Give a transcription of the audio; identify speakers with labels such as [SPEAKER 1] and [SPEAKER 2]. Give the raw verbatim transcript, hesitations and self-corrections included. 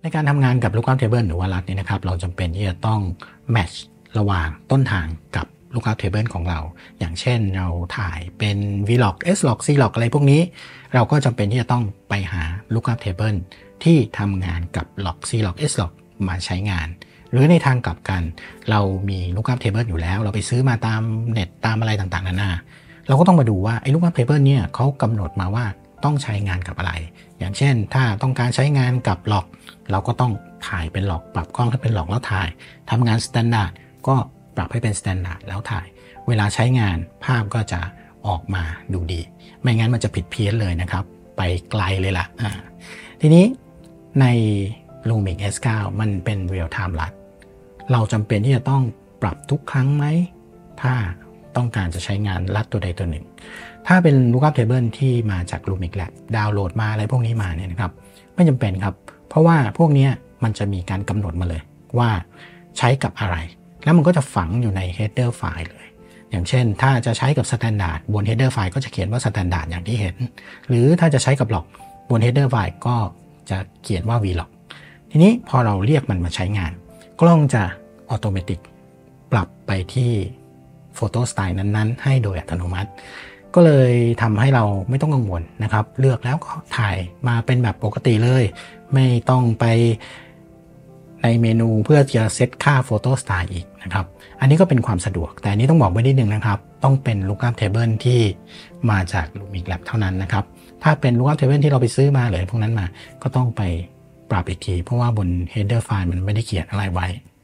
[SPEAKER 1] ในการทำงานกับ Lookup Table หรือว่าลักเนี่ยนะครับเราจำเป็นที่จะต้อง match ระหว่างต้นทางกับ Lookup Table ของเราอย่างเช่นเราถ่ายเป็น vlog slog clog อะไรพวกนี้เราก็จำเป็นที่จะต้องไปหา Lookup Table ที่ทำงานกับ log clog slog มาใช้งานหรือในทางกลับกันเรามี Lookup Table อยู่แล้วเราไปซื้อมาตามเน็ตตามอะไรต่างๆนานาเราก็ต้องมาดูว่าไอ้ Lookup Table เนี่ยเขากำหนดมาว่าต้องใช้งานกับอะไรอย่างเช่นถ้าต้องการใช้งานกับ log เราก็ต้องถ่ายเป็น log ปรับกล้องให้เป็น log แล้วถ่ายทำงาน standard ก็ปรับให้เป็น standard แล้วถ่ายเวลาใช้งานภาพก็จะออกมาดูดีไม่งั้นมันจะผิดเพี้ยนเลยนะครับไปไกลเลยล่ะทีนี้ใน Lumix เอส ไนน์ มันเป็น real time ลัดเราจำเป็นที่จะต้องปรับทุกครั้งไหมถ้าต้องการจะใช้งานลัดตัวใดตัวหนึ่งถ้าเป็น Lookup Table ที่มาจาก Lumix Lab ดาวน์โหลดมาอะไรพวกนี้มาเนี่ยนะครับไม่จำเป็นครับเพราะว่าพวกนี้มันจะมีการกำหนดมาเลยว่าใช้กับอะไรแล้วมันก็จะฝังอยู่ใน header file เลยอย่างเช่นถ้าจะใช้กับ standard บน header file ก็จะเขียนว่า standard อย่างที่เห็นหรือถ้าจะใช้กับ log บน header file ก็จะเขียนว่า vlog ทีนี้พอเราเรียกมันมาใช้งานกล้องจะออโตเมติกปรับไปที่โฟโต้สไตล์นั้นๆให้โดยอัตโนมัติก็เลยทำให้เราไม่ต้องกังวลนะครับเลือกแล้วก็ถ่ายมาเป็นแบบปกติเลยไม่ต้องไปในเมนูเพื่อจะเซตค่าโฟโต้สไตล์อีกนะครับอันนี้ก็เป็นความสะดวกแต่อันนี้ต้องบอกไว้นิดนึงนะครับต้องเป็น Lookup Table ที่มาจาก Lumix Lab เท่านั้นนะครับถ้าเป็น Lookup Table ที่เราไปซื้อมาหรือพวกนั้นมาก็ต้องไปปรับอีกทีเพราะว่าบน header file มันไม่ได้เขียนอะไรไว้